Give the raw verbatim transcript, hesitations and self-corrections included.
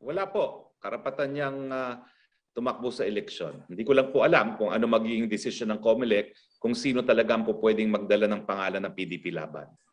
Wala po. Karapatan niyang uh, tumakbo sa eleksyon. Hindi ko lang po alam kung ano magiging desisyon ng COMELEC kung sino talagang po pwedeng magdala ng pangalan ng P D P Laban.